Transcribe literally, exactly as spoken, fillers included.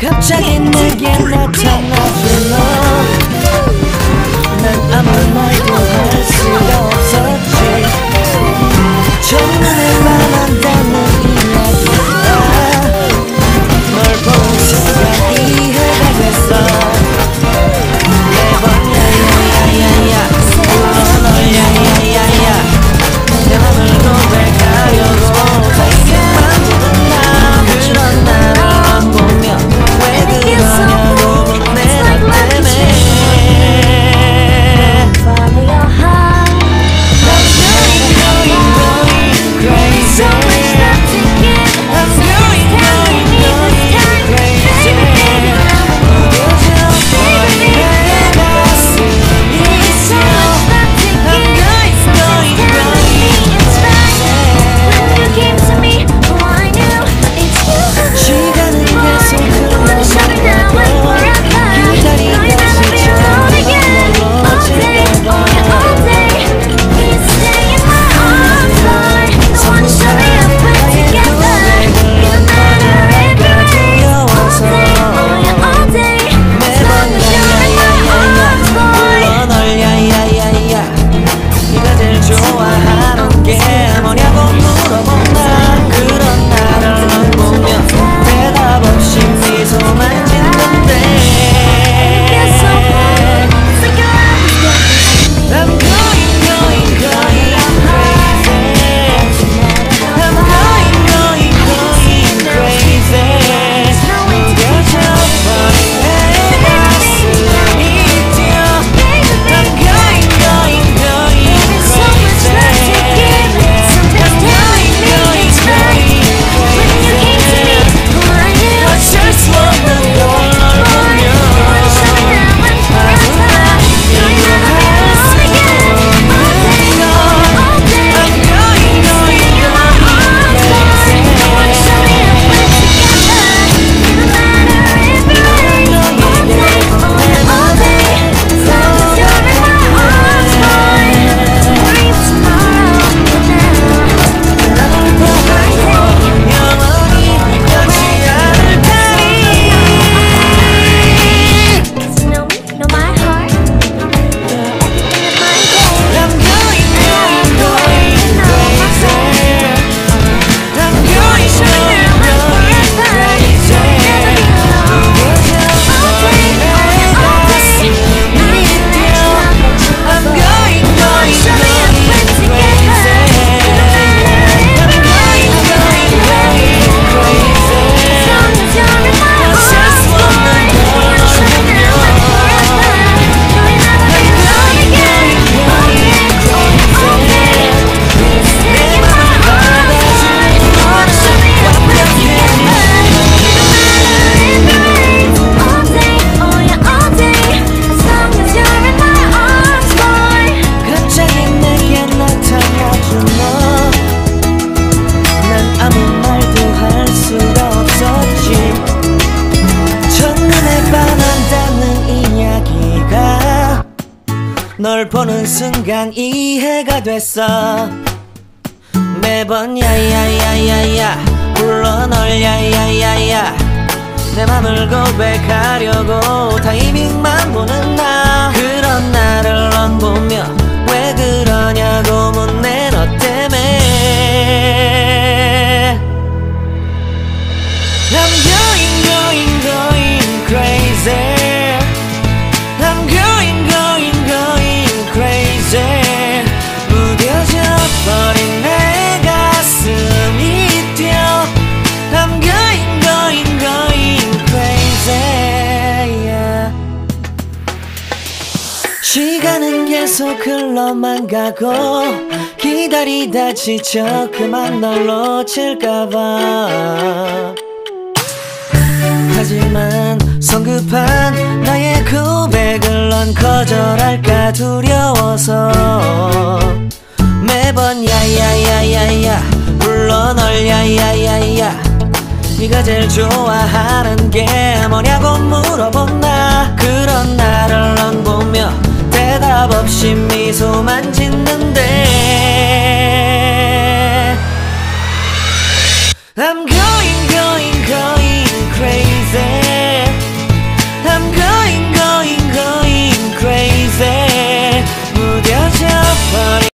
갑자기 내게 나타나준 너, 난 아무 말도 할 수가 없었지. 첫눈에 반한다는 이야기가 널 보는 순간 이해가 됐어. 매번 야야야야야 불러 널 야야야야 내 맘을 고백하려고 다이만 보는 나. 그런 나를 보며 왜 그러냐고 묻네 너 때문에. Follow your heart. I'm going, going, going crazy. So much love to give. I'm going, going, going crazy. 무뎌져 버린 내 가슴이 있어. I'm going, going, going crazy. When you came to me, oh I knew it's you. 시간은 계속 흘러가고 기다리다 지쳐 좋아하는 게 뭐냐고 물어본다. 그런 나를 넌 보며 대답 없이 미소만 짓는데. I'm going, going, going crazy. I'm going, going, going crazy. 무뎌져 버린 내 가슴이 뛰어. I'm going, going, going 널 보는 순간 이해가 됐어. 매번 야야야야야 불러 널 야야야야 내 맘을 고백하려고 타이밍만 보는 나. 그런 나를 넌 보며 왜 그러냐고 묻네 너 때문에. I'm going, going, going crazy. I'm going, going, going crazy. 무뎌져 버린 내 가슴이 뛰어. I'm going, going, going crazy. Yeah. 시간은 계속 흘러만 가고 기다리다 지쳐 그만 널 놓칠까봐. 하지만 성급한 나의 고백을 넌 거절할까 두려워서 매번 야야야야야 불러 널 야야야야 네가 제일 좋아하는 게 뭐냐고 물어본 나. 그런 나를 넌 보며 대답 없이 미소만 짓는데. I'm going, going, going crazy.